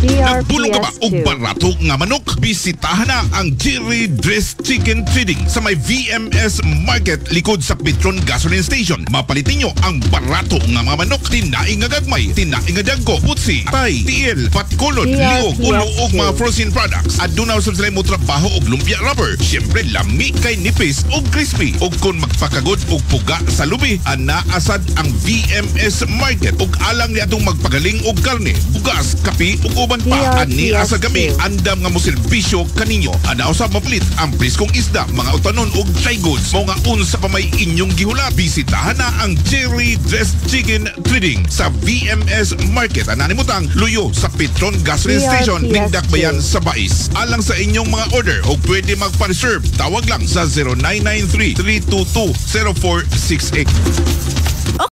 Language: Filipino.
Nagbulong ka ba o DRPS 2. barato nga manok? Bisitahan na ang Jerry Dress Chicken Trading sa may VMS Market likod sa Petron Gasoline Station. Mapalitin nyo ang barato nga mga manok. Tinaing nga gagmay, tinaing nga dagko, putsi, tay, tiil, patkulod, liog, ulo o mga frozen products. At doon na usap sila mo trabaho og lumpia rubber. Siyempre, lami kay nipis o crispy. O kung magpakagod o puga sa lubi, anaasad ang VMS Market. O alang ni atong magpagaling og karne, bugas, kapi o uban pa. Ani asa kami, andam nga mo serbisyo kaninyo. Ana usab mapalit ang priskong isda, mga utanon og dry goods. Mao nga unsa pa may inyong gihula. Bisitahan na ang Jerry Dress Chicken Trading sa VMS Market. Ananimutang luyo sa Petron Gasoline Station, DRPS Nindakbayan sa Bais. Alang sa inyong mga order o pwede magpa-reserve, tawag lang sa 0993-322-0468.